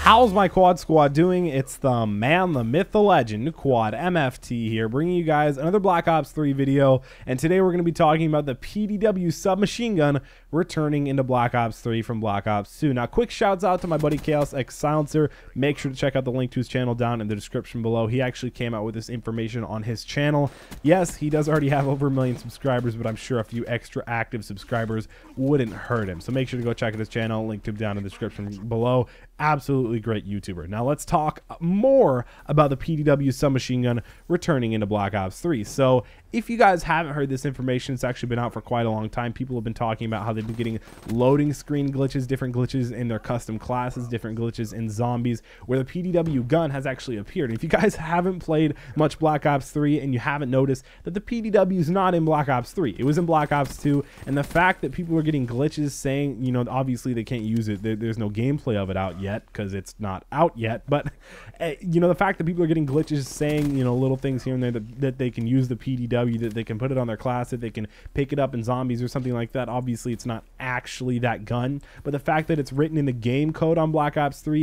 How's my quad squad doing? It's the man, the myth, the legend, Quad MFT here, bringing you guys another Black Ops 3 video. And today we're going to be talking about the PDW submachine gun returning into Black Ops 3 from Black Ops 2. Now, quick shouts out to my buddy Chaos X Silencer. Make sure to check out the link to his channel down in the description below. He actually came out with this information on his channel. Yes, he does already have over 1 million subscribers, but I'm sure a few extra active subscribers wouldn't hurt him. So make sure to go check out his channel. Link to him down in the description below. Absolutely great YouTuber. Now let's talk more about the PDW submachine gun returning into Black Ops 3. So if you guys haven't heard this information, it's actually been out for quite a long time. People have been talking about how they've been getting loading screen glitches, different glitches in their custom classes, different glitches in zombies, where the PDW gun has actually appeared. And if you guys haven't played much Black Ops 3 and you haven't noticed that the PDW is not in Black Ops 3, it was in Black Ops 2, and the fact that people are getting glitches saying, you know, obviously they can't use it, there's no gameplay of it out yet because it's not out yet, but you know, the fact that people are getting glitches saying, you know, little things here and there that they can use the PDW, that they can put it on their class, that they can pick it up in zombies or something like that. Obviously it's not actually that gun, but the fact that it's written in the game code on Black Ops 3,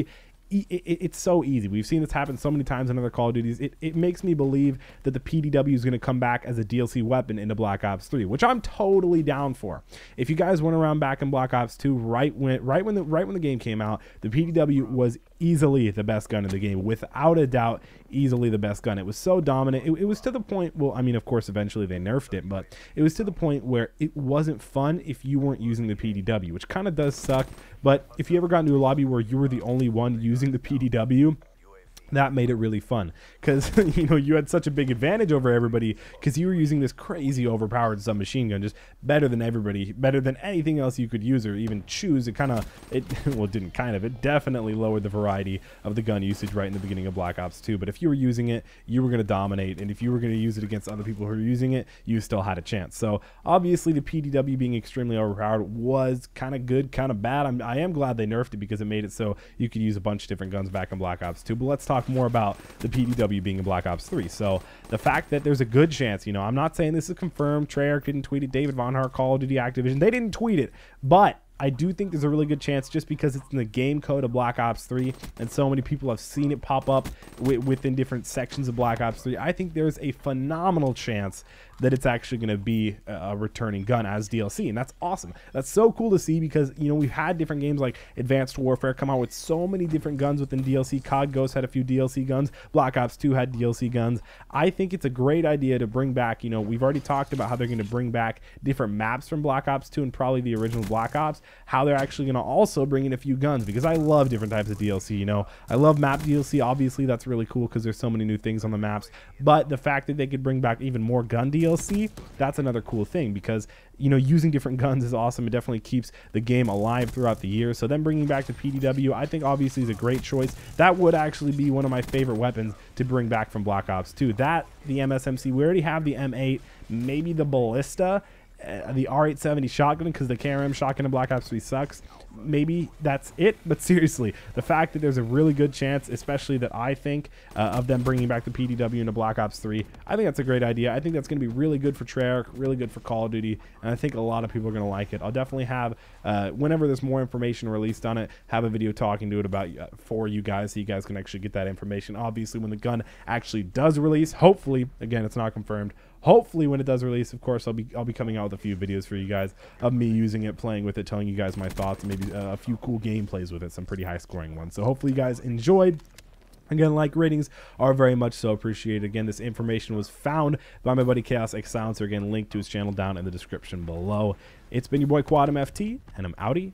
it's so easy. We've seen this happen so many times in other Call of Duties. It makes me believe that the PDW is going to come back as a DLC weapon into Black Ops 3, which I'm totally down for. If you guys went around back in Black Ops 2, right when the game came out, the PDW was easily the best gun in the game, without a doubt. Easily the best gun. It was so dominant. It was to the point, well, I mean, of course eventually they nerfed it, but it was to the point where it wasn't fun if you weren't using the PDW, which kind of does suck. But if you ever got into a lobby where you were the only one using the PDW, that made it really fun, because you know, you had such a big advantage over everybody because you were using this crazy overpowered submachine gun, just better than everybody, better than anything else you could use or even choose. It well, it didn't kind of, it definitely lowered the variety of the gun usage right in the beginning of Black Ops 2. But if you were using it, you were going to dominate, and if you were going to use it against other people who were using it, you still had a chance. So obviously the PDW being extremely overpowered was kind of good, kind of bad. I am glad they nerfed it because it made it so you could use a bunch of different guns back in Black Ops 2. But let's talk more about the PDW being in Black Ops 3. So the fact that there's a good chance, you know, I'm not saying this is confirmed, Treyarch didn't tweet it, David Von Hart, Call of Duty, Activision, they didn't tweet it, but I do think there's a really good chance, just because it's in the game code of Black Ops 3 and so many people have seen it pop up within different sections of Black Ops 3. I think there's a phenomenal chance that it's actually going to be a returning gun as DLC, and that's awesome. That's so cool to see, because you know, we've had different games like Advanced Warfare come out with so many different guns within DLC. COD Ghost had a few DLC guns, Black Ops 2 had DLC guns. I think it's a great idea to bring back, you know, we've already talked about how they're going to bring back different maps from Black Ops 2 and probably the original Black Ops, how they're actually going to also bring in a few guns, because I love different types of DLC. You know, I love map DLC, obviously that's really cool because there's so many new things on the maps, but the fact that they could bring back even more gun DLC, that's another cool thing, because you know, using different guns is awesome. It definitely keeps the game alive throughout the year. So then bringing back the PDW, I think obviously is a great choice. That would actually be one of my favorite weapons to bring back from Black Ops 2. That, the MSMC, we already have the M8, maybe the Ballista, the R870 shotgun, because the KRM shotgun in Black Ops 3 sucks. Maybe that's it, but seriously, the fact that there's a really good chance, especially that I think of them bringing back the PDW into Black Ops 3, I think that's a great idea. I think that's going to be really good for Treyarch, really good for Call of Duty, and I think a lot of people are going to like it. I'll definitely have, whenever there's more information released on it, have a video talking to it about for you guys, so you guys can actually get that information. Obviously, when the gun actually does release, hopefully, again, it's not confirmed, hopefully when it does release, of course, I'll be coming out with a few videos for you guys of me using it, playing with it, telling you guys my thoughts, and maybe a few cool gameplays with it, some pretty high scoring ones. So hopefully you guys enjoyed. Again, like ratings are very much so appreciated. Again, this information was found by my buddy Chaos X Silencer. Again, link to his channel down in the description below. It's been your boy Quad MFT, and I'm Audi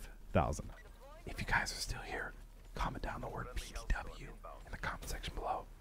5000. If you guys are still here, comment down the word PDW in the comment section below.